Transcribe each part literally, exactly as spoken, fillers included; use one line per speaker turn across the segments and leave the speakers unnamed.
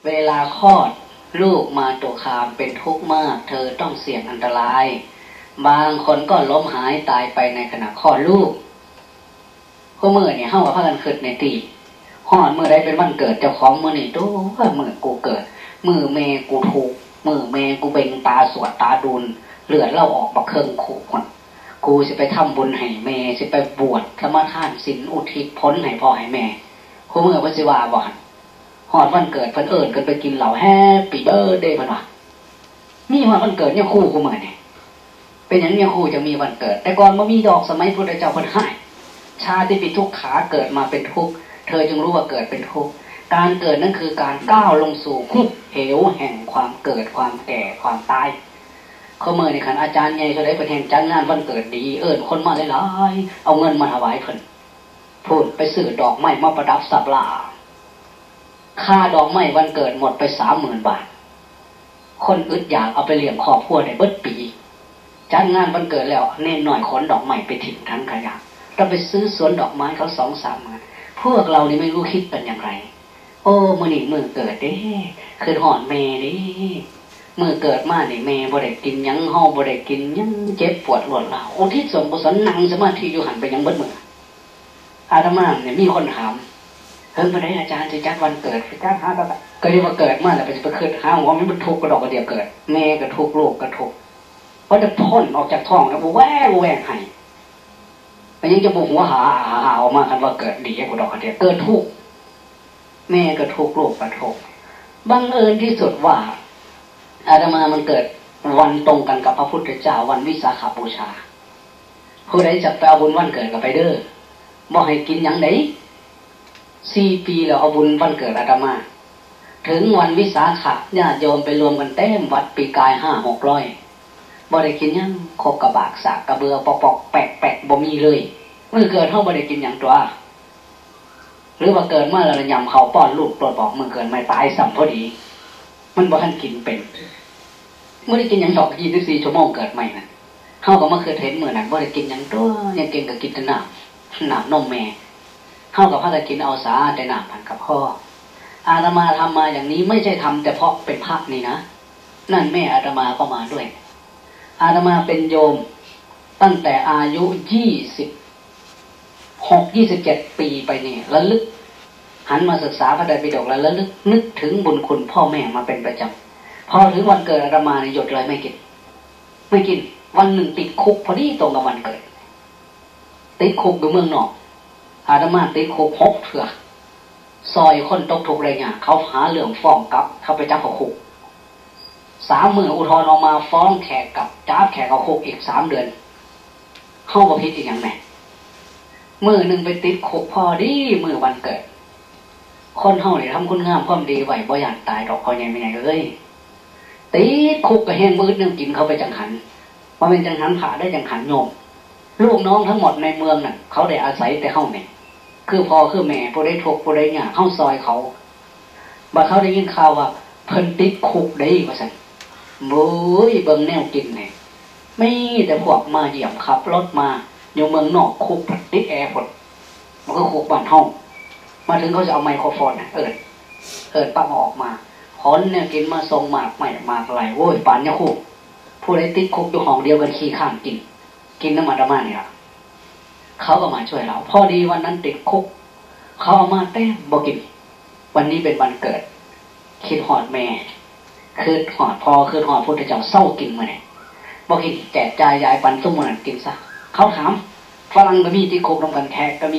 เวลาคลอดลูกมาตุคามเป็นทุกข์มากเธอต้องเสี่ยงอันตรายบางคนก็ล้มหายตายไปในขณะคลอดลูกพวกมือเนี่ยเฮาว่าพากันคิดในตีฮอดมื้อใดเป็นวันเกิดเจ้าของมื้อนี่โตว่ามื้อกูเกิดมื้อแม่กูถูกมื้อแม่กูเบ่งตาสวดตาดุลเลือดเล่าออกบักเคิงขู่คนกูสิไปทำบุญให้แม่สิไปบวชสมาทานศีลอุทิศผลให้พ่อให้แม่พวกมือเพิ่นสิว่าบ่ฮอดวันเกิดเพิ่นเอิ้นกันไปกินเหล้าแฮปปี้เบิร์ธเดย์เพิ่นว่ามีฮอดวันเกิดเนี่ยคู่กูมื้อนี่เป็นหยังเนี่ยคู่จะมีวันเกิดแต่ก่อนบ่มีดอกสมัยพุทธเจ้าเพิ่นให้ชาติปิทุกขาเกิดมาเป็นทุกข์เธอจึงรู้ว่าเกิดเป็นทุกข์การเกิดนั่นคือการก้าวลงสู่หุบเหวแห่งความเกิดความแก่ความตายเขาเมื่อในขันอาจารย์ใหญ่เขาได้ประเทศจัดงานวันเกิดดีเอิ้นคนมาหลายๆเอาเงินมาถวายเพิ่นพูดไปซื้อดอกไม้มาประดับศาลาค่าดอกไม้วันเกิดหมดไป สามหมื่น บาทคนอึดอยากเอาไปเลี้ยงครอบครัวได้เบิดปีจัดงานวันเกิดแล้วเน้นหน่อยขนดอกไม้ไปทิ้งทั้งขยะเราไปซื้อสวนดอกไม้เขา สองสาม หมื่นพวกเรานี่ไม่รู้คิดเป็นอย่างไรโอ้มื้อนี้มื้อเกิดเด้คือหอนแม่เด้มื้อเกิดมานี่แม่บ่ได้กินหยังเฮาบ่ได้กินหยังเจ็บปวดรวดร้าวอุทิศส่วนกุศลนั่งสมาธิอยู่หันไปยังเบิดมื้ออาตมาเนี่ยมีคนถามเพิ่นบ่ได้อาจารย์สิจัดวันเกิดสิจัดหาก็ก็เรียกว่าเกิดมาแล้วไปสิไปคิดหาว่ามันบ่ทุกข์ก็ดอกก็เดียวเกิดแม่ก็ทุกข์ลูกก็ทุกข์เพราะจะพ่นออกจากท้องแล้วบ่แว่บ่แว่ให้มันยังจะบุกหัวหาหาออกมากันว่าเกิดดีกว่าดอกกระเดียเกิดทุกข์แม่ก็ทุกข์ลูกก็ทุกข์บังเอิญที่สุดว่าอาตมามันเกิดวันตรงกันกับพระพุทธเจ้าวันวิสาขบูชาผู้ใดจะไปเอาบุญวันเกิดก็ไปเด้อบ่ให้กินหยังไดสี่ปีแล้วเอาบุญวันเกิดอาตมาถึงวันวิสาขญาติโยมไปรวมกันเต็มวัดปีกายห้าหกร้อยบ่ได้กินหยังคบกระบากสากกระเบือปอกๆแปะๆบ่มีเลยเมื่อเกิดเฮาบ่ได้กินหยังตัวหรือว่าเกิดมาแล้วยำเขาป้อนลูกปลดบอกเมื่อเกิดไม่ตายซ้ำพอดีมันบ่ทันกินเป็นบ่ได้กินหยังดอกยี่สิบสี่ชั่วโมงเกิดใหม่น่ะเฮาก็มาคือเห็นมื้อนั้นบ่ได้กินหยังตัวยังกินก็กินแต่น้ำน้ำนมแม่เฮาก็พากันกินเอาสาแต่น้ำพันกับพ่ออาตมาทำมาอย่างนี้ไม่ใช่ทำแต่เพราะเป็นพระนี่นะนั่นแม่อาตมาก็มาด้วยอาตมาเป็นโยมตั้งแต่อายุยี่สิบหก ยี่สิบเจ็ดปีไปนี่ระลึกหันมาศึกษาพระไตรปิฎกแล้วระลึกนึกถึงบุญคุณพ่อแม่มาเป็นประจำพอถึงวันเกิดอาตมาเนี่ยหยุดเลยไม่กินไม่กินวันหนึ่งติดคุกพอดีตรงกับวันเกิดติดคุกอยู่เมืองนอกอาตมาติดคุกหกเถื่อซอยคนตกทุกข์อะไรเนี่ยเขาหาเรื่องฟ้องกลับเขาไปจับเขาคุกสามมืออุทธรณ์ออกมาฟ้องแขกกับจับแขกเขาคุกอีกสามเดือนเข้าประพิษอีกอย่างแม่มือหนึ่งไปติดคุกพอดีมือวันเกิดคนเฮาเนี่ยทำคุณงามความดีไว้บ่อยากตายดอกคอยใหญ่ไม่ใหญ่เลยติดคุกกับแห้งมืดนึงกินเขาไปจังหันว่าเป็นจังหันผ่าได้จังหันโยมลูกน้องทั้งหมดในเมืองน่ะเขาได้อาศัยแต่เฮาเนี่ยคือพ่อคือแม่ผู้ได้ทุกข์ผู้ได้ยากเฮาซอยเขาบัดเขาได้ยินข่าวว่าเพิ่นติดคุกได้ว่าซั่นโอ้ยเบิ่งแนวกินเนี่ยไม่แต่พวกมาเยี่ยมขับรถมาอยู่เมืองนอกคุกติดแอร์พดมันก็คุกบ้านห้องมาถึงเขาจะเอาไมโครโฟนเอิดเอิดปั๊บออกมาคนเนี่ยกินมาทรงหมากใหม่หมากไหลโว้ยปานเนี่ยคุกผู้ใดติดคุกอยู่ห้องเดียวกันขี้ข้างกินกินน้ำมันดมาเนี่ยเขาก็มาช่วยเราพอดีวันนั้นติดคุกเขาเอามาแต้มบอกกินวันนี้เป็นวันเกิดคิดหอดแม่คือหอดพอคือหอดพุทธเจ้าเศร้ากินมาเนี่ยบอกกินแจกจ่ายยายปันส้มมันกินซะเขาถามฝรั่งก็มีที่คุกลงกันแขกก็มี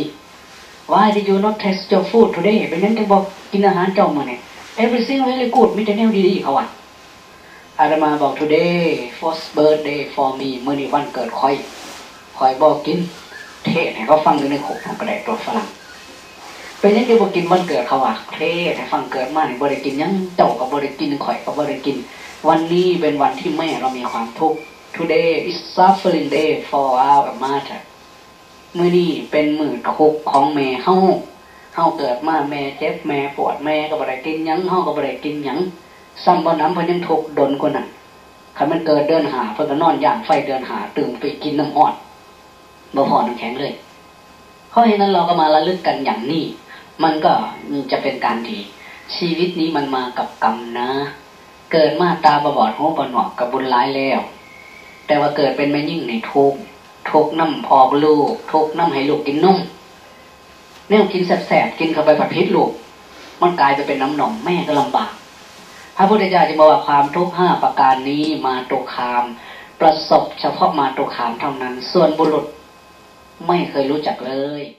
Why did you not taste your food today เป็นนั้นจะบอกกินอาหารเจ้ามาเนี่ย everything very good มีแต่แนวดีๆเขาว่าอาตมาบอก today first birthday for me เมื่อนี้วันเกิดคอยคอยบอกกินเทศให้เขาฟังอยู่ในคุกของกระไดตัวฝรั่งเป็นยังจะบอกกินวันเกิดเขาว่าเทศให้ฟังเกิดมาเนี่ยบริกินยังเจ้ากับบริกินข่อยกับบริกินวันนี้เป็นวันที่แม่เรามีความทุกข์ Today is suffering day for our mother มื้อนี้เป็นมื้อทุกข์ของแม่เฮาเฮาเกิดมาแม่เจ็บแม่ปวดแม่ก็บ่ได้กินหยังเฮาก็บ่ได้กินหยังซ้ำบ่น้ำเพิ่นยังทุกข์ดนกว่านั้นคันมันเกิดเดินหาเพิ่นก็นอนย่างไฟเดินหาตื่นไปกินน้ำอ้อนบ่พอน้ำแข็งเลยเพราะฉะนั้นเราก็มาระลึกกันอย่างนี้มันก็จะเป็นการดีชีวิตนี้มันมากับกรรมนะ เกิดมาตาบอดหูบอดหนวกกับบุญร้ายแล้วแต่ว่าเกิดเป็นแม่ยิ่งในทุกทุกน้ำพอกลูกทุกน้ำให้ลูกกินนมแนวกินแสบๆกินเข้าไปผัดพิษลูกมันกลายไปเป็นน้ำหนองแม่ก็ลำบากพระพุทธเจ้าจะบอกว่าความทุกข์ห้าประการนี้มาตุคามประสบเฉพาะมาตุคามเท่านั้นส่วนบุรุษไม่เคยรู้จักเลย